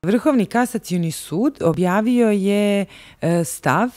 Vrhovni kasacioni sud objavio je stav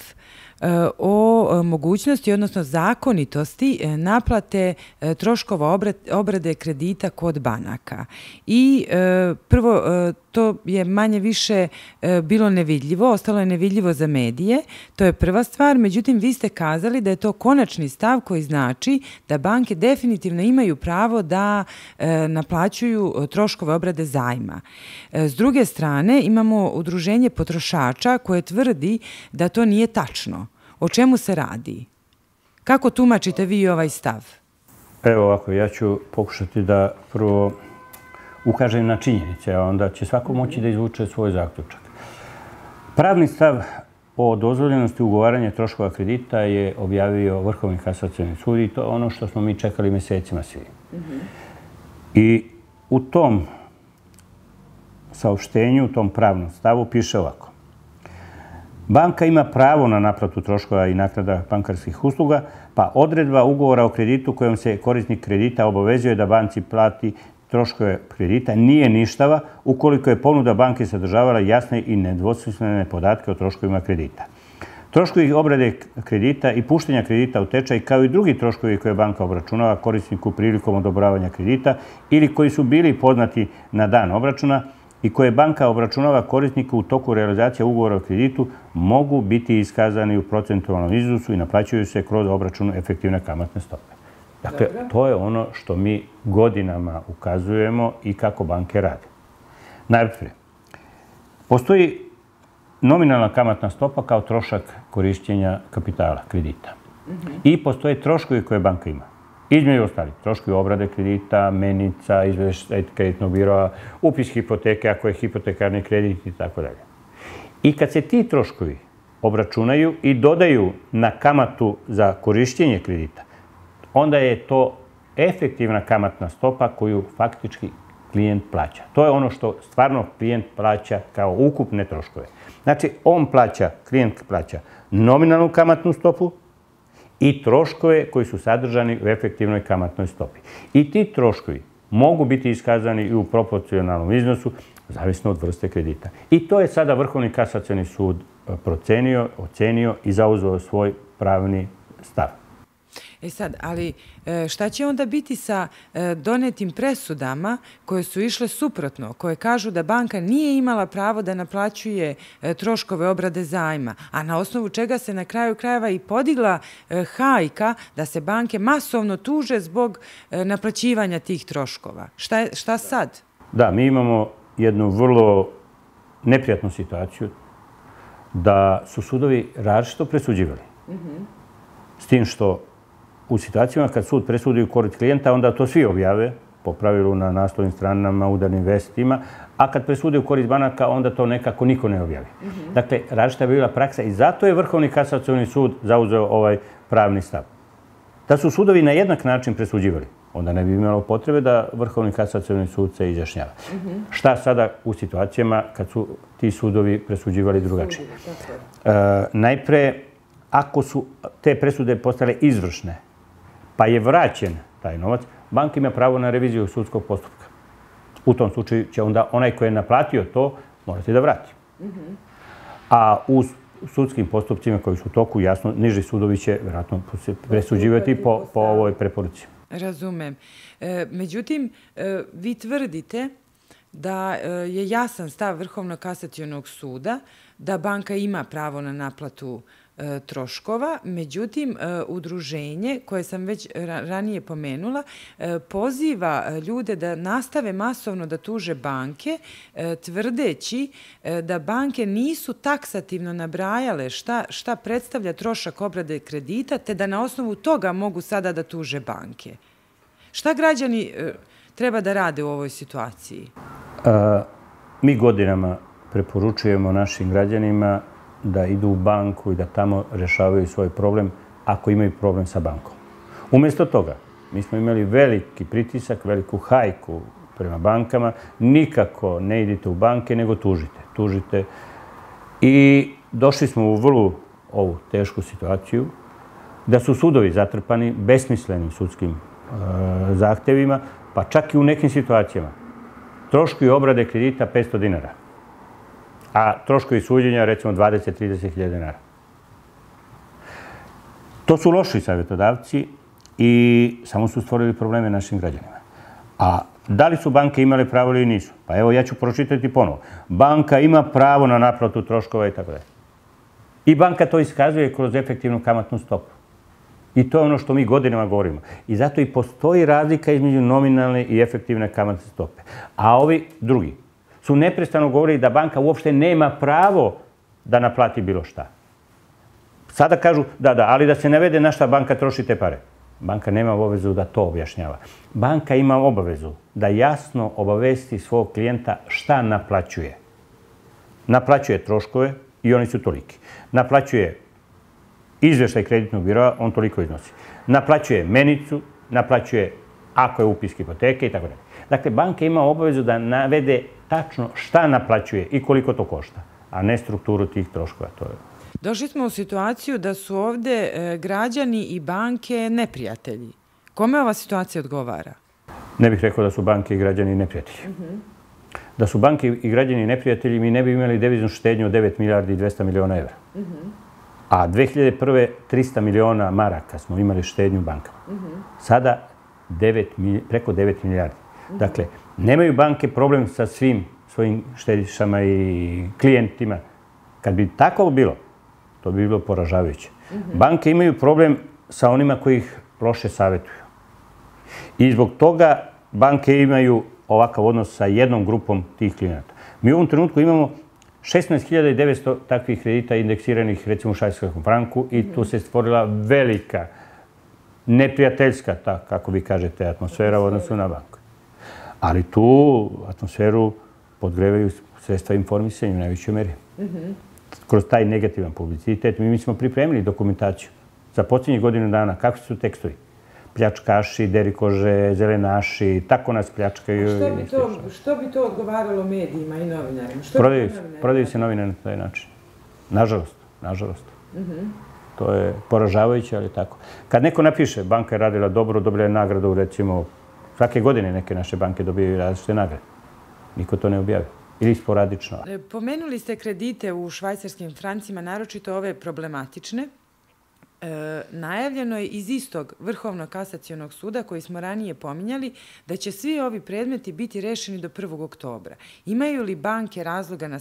o mogućnosti, odnosno zakonitosti naplate troškova obrade kredita kod banaka. I prvo, to je manje više bilo nevidljivo, ostalo je nevidljivo za medije, to je prva stvar, međutim vi ste kazali da je to konačni stav koji znači da banke definitivno imaju pravo da naplaćuju troškove obrade zajma. S druge strane, imamo udruženje potrošača koje tvrdi da to nije tačno. O čemu se radi? Kako tumačite vi ovaj stav? Evo ovako, ja ću pokušati da prvo ukažem na činjenice, a onda će svako moći da izvuče svoj zaključak. Pravni stav o dozvoljenosti ugovaranja troškova kredita je objavio Vrhovni kasacioni sud i to je ono što smo mi čekali mjesecima svi. I u tom saopštenju, u tom pravnom stavu piše ovako. Banka ima pravo na naplatu troškova i naknada bankarskih usluga, pa odredba ugovora o kreditu kojom se korisnik kredita obavezuje da banci plati troškove kredita nije ništava ukoliko je ponuda banke sadržavala jasne i nedvosmislene podatke o troškovima kredita. Troškovi obrade kredita i puštenja kredita u tečaj kao i drugi troškovi koje banka obračunava korisniku prilikom odobravanja kredita ili koji su bili poznati na dan obračuna i koje banka obračunava korisniku u toku realizacije ugovora o kreditu mogu biti iskazani u procentualnom iznosu i naplaćuju se kroz obračun efektivne kamatne stope. Dakle, to je ono što mi godinama ukazujemo i kako banke rade. Najprije, postoji nominalna kamatna stopa kao trošak korišćenja kapitala, kredita. I postoje troškovi koje banka ima. Između ostalih, troškovi obrade kredita, menica, izveštaj kreditnog biroa, upis hipoteke ako je hipotekarni kredit i tako dalje. I kad se ti troškovi obračunaju i dodaju na kamatu za korišćenje kredita, onda je to efektivna kamatna stopa koju faktički klijent plaća. To je ono što stvarno klijent plaća kao ukupne troškove. Znači, klijent plaća nominalnu kamatnu stopu i troškove koji su sadržani u efektivnoj kamatnoj stopi. I ti troškovi mogu biti iskazani i u proporcionalnom iznosu, zavisno od vrste kredita. I to je sada Vrhovni kasacioni sud procenio, ocenio i zauzeo svoj pravni stav. Sad, ali šta će onda biti sa donetim presudama koje su išle suprotno, koje kažu da banka nije imala pravo da naplaćuje troškove obrade zajma, a na osnovu čega se na kraju krajeva i podigla hajka da se banke masovno tuže zbog naplaćivanja tih troškova? Šta sad? Da, mi imamo jednu vrlo neprijatnu situaciju da su sudovi različito presuđivali. S tim što u situacijama kad sud presudi u korist klijenta, onda to svi objave, po pravilu na naslovnim stranama, udarnim vestima, a kad presudi u korist banaka, onda to nekako niko ne objavi. Dakle, različita je bila praksa i zato je Vrhovni kasacioni sud zauzeo ovaj pravni stav. Da su sudovi na jednak način presuđivali, onda ne bi imalo potrebe da Vrhovni kasacioni sud se izjašnjava. Šta sada u situacijama kad su ti sudovi presuđivali drugačije? Najpre, ako su te presude postale izvršne, pa je vraćen taj novac, banka ima pravo na reviziju sudskog postupka. U tom slučaju će onda onaj koji je naplatio to morati da vrati. A u sudskim postupcima koji su u toku, jasno, niži sudovi će vjerojatno presuđivati po ovoj preporuci. Razumem. Međutim, vi tvrdite da je jasan stav Vrhovnog kasacionog suda da banka ima pravo na naplatu troškova, međutim, udruženje koje sam već ranije pomenula poziva ljude da nastave masovno da tuže banke, tvrdeći da banke nisu taksativno nabrajale šta predstavlja trošak obrade kredita, te da na osnovu toga mogu sada da tuže banke. Šta građani treba da rade u ovoj situaciji? Mi godinama preporučujemo našim građanima da idu u banku i da tamo rešavaju svoj problem ako imaju problem sa bankom. Umjesto toga, mi smo imali veliki pritisak, veliku hajku prema bankama. Nikako ne idite u banke, nego tužite. I došli smo u vrlo ovu tešku situaciju da su sudovi zatrpani besmislenim sudskim zahtjevima, pa čak i u nekim situacijama. Troškovi obrade kredita 500 dinara. a troškovi suđenja recimo 20-30 hiljada dinara. To su loši savjetodavci i samo su stvorili probleme našim građanima. A da li su banke imale pravo ili nisu? Pa evo, ja ću pročitati ponovo. Banka ima pravo na naplatu troškova i tako dalje. I banka to iskazuje kroz efektivnu kamatnu stopu. I to je ono što mi godinama govorimo. I zato i postoji razlika između nominalne i efektivne kamatne stope. A ovi drugi su neprestano govorili da banka uopšte nema pravo da naplati bilo šta. Sada kažu, da, ali da se navede na šta banka troši te pare. Banka nema obavezu da to objašnjava. Banka ima obavezu da jasno obavesti svog klijenta šta naplaćuje. Naplaćuje troškove i oni su toliki. Naplaćuje izveštaj kreditnog biroa, on toliko iznosi. Naplaćuje menicu, naplaćuje ako je upis hipoteke i tako dalje. Dakle, banka ima obavezu da navede tačno šta naplaćuje i koliko to košta, a ne strukturu tih troškova. Došli smo u situaciju da su ovde građani i banke neprijatelji. Kome ova situacija odgovara? Ne bih rekao da su banke i građani neprijatelji. Da su banke i građani neprijatelji, mi ne bi imali deviznu štednju od 9 milijardi i 200 miliona evra. A 2001. 300 miliona maraka smo imali štednju u bankama. Sada preko 9 milijardi. Dakle, nemaju banke problem sa svim svojim štedišama i klijentima. Kad bi tako bilo, to bi bilo poražavajuće. Banke imaju problem sa onima koji ih loše savjetuju. I zbog toga banke imaju ovakav odnos sa jednom grupom tih klijenata. Mi u ovom trenutku imamo 16.900 takvih kredita indeksiranih recimo u švajcarskom franku i tu se stvorila velika, neprijateljska, kako vi kažete, atmosfera u odnosu na banku. Ali tu atmosferu podgrevaju sredstva informisanja u najvećoj meri. Kroz taj negativan publicitet mi smo pripremili dokumentaciju za posljednjih godinu dana. Kakvi su tekstovi? Pljačkaši, derikože, zelenaši, tako nas pljačkaju. Što bi to odgovaralo medijima i novinarima? Prodaju se novinari na taj način. Nažalost. To je poražavajuće, ali tako. Kad neko napiše, banka je radila dobro, dobila je nagradu, recimo, svake godine neke naše banke dobijaju različite nagrade. Niko to ne objavi. Ili sporadično. Pomenuli ste kredite u švajcarskim francima, naročito ove problematične. Najavljeno je iz istog Vrhovnog kasacionog suda, koji smo ranije pominjali, da će svi ovi predmeti biti rešeni do 1. oktobra. Imaju li banke razloga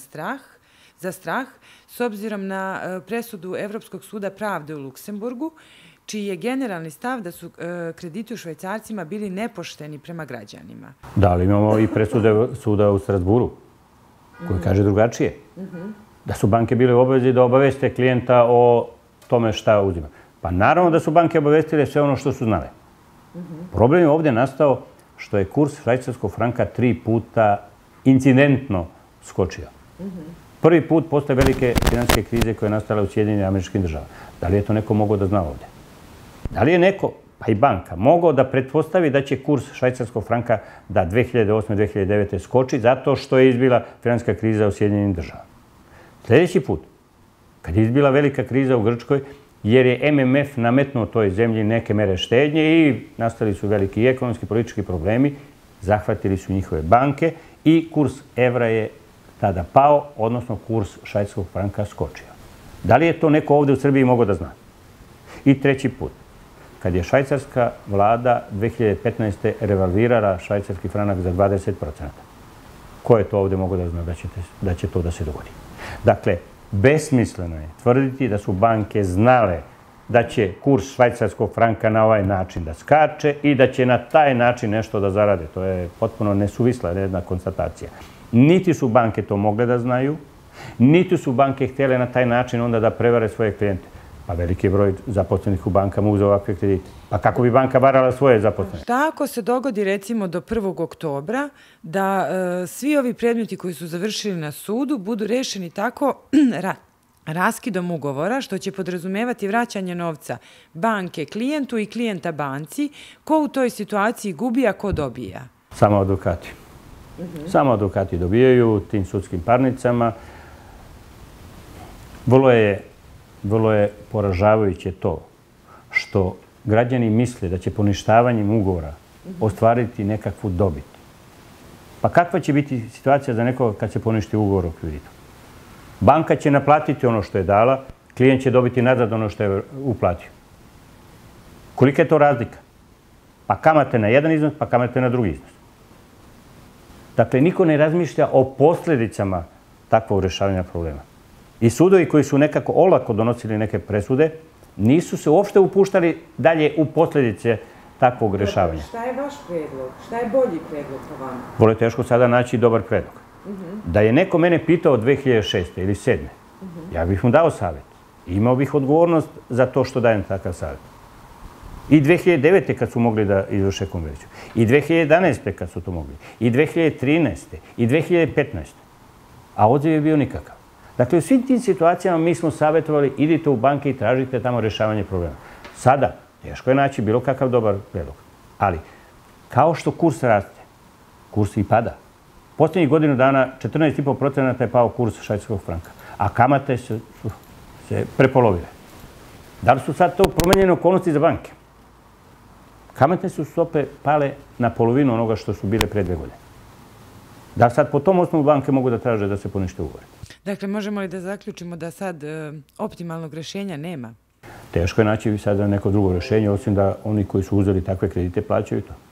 za strah, s obzirom na presudu Evropskog suda pravde u Luksemburgu, čiji je generalni stav da su krediti u švajcarcima bili nepošteni prema građanima? Da, ali imamo i presude suda u Strasburu, koji kaže drugačije. Da su banke bile u obavezi da obaveste klijenta o tome šta uzima. Pa naravno da su banke obavestile sve ono što su znale. Problem je ovdje nastao što je kurs švajcarskog franka 3 puta incidentno skočio. Prvi put posle velike finansijske krize koja je nastala u Sjedinjenim Američkim Državama. Da li je to neko mogao da zna ovdje? Da li je neko, pa i banka, mogao da pretpostavi da će kurs švajcarskog franka da 2008-2009 skoči zato što je izbila finansijska kriza u Sjedinjenim Državama? Sljedeći put, kad je izbila velika kriza u Grčkoj, jer je MMF nametnuo toj zemlji neke mere štednje i nastali su veliki ekonomski i politički problemi, zahvatili su njihove banke i kurs evra je tada pao, odnosno kurs švajcarskog franka skočio. Da li je to neko ovdje u Srbiji mogao da zna? I treći put, kad je švajcarska vlada 2015. revalvirala švajcarski franak za 20%. Ko je to ovdje mogao da zna da će to da se dogodi? Dakle, besmisleno je tvrditi da su banke znale da će kurs švajcarskog franka na ovaj način da skače i da će na taj način nešto da zarade. To je potpuno nesuvisla jedna konstatacija. Niti su banke to mogle da znaju, niti su banke htjele na taj način onda da prevare svoje klijente. Pa veliki broj zaposlenih u bankama uzeo ovakve kredite. Pa kako bi banka varala svoje zaposlene? Šta ako se dogodi recimo do 1. oktobra da svi ovi predmeti koji su završili na sudu budu rešeni tako raskidom ugovora, što će podrazumevati vraćanje novca banke klijentu i klijenta banci, ko u toj situaciji gubi, a ko dobija? Samo advokati. Samo advokati dobijaju tim sudskim parnicama. Vrlo je poražavajuće to što građani misle da će poništavanjem ugovora ostvariti nekakvu dobit. Pa kakva će biti situacija za nekoga kad se poništi ugovor o kreditu? Banka će naplatiti ono što je dala, klijent će dobiti nazad ono što je uplatio. Kolika je to razlika? Pa kamate na jedan iznos, pa kamate na drugi iznos. Dakle, niko ne razmišlja o posljedicama takvog rješavanja problema. I sudovi koji su nekako olako donosili neke presude, nisu se uopšte upuštali dalje u posljedice takvog rješavanja. Šta je vaš predlog? Šta je bolji predlog po vama? Vrlo je teško sada naći dobar predlog. Da je neko mene pitao 2006. ili 2007. Ja bih mu dao savjet. Imao bih odgovornost za to što dajem takav savjet. I 2009. kad su mogli da izvrše konverziju. I 2011. kad su to mogli. I 2013. I 2015. A odziv je bio nikakav. Dakle, u svim tim situacijama mi smo savjetovali, idite u banke i tražite tamo rješavanje problema. Sada, teško je naći bilo kakav dobar predlog. Ali, kao što kurs raste, kurs i pada. Posljednjih godinu dana 14,5% je pao kurs švajcarskog franka, a kamate su se prepolovile. Da li su sad to promenjene okolnosti za banke? Kamatne su stope pale na polovinu onoga što su bile pre 2 godine. Da sad po tom osnovu banke mogu da traže da se ponište ugovore. Dakle, možemo li da zaključimo da sad optimalnog rješenja nema? Teško je naći sada neko drugo rješenje, osim da oni koji su uzeli takve kredite plaćaju to.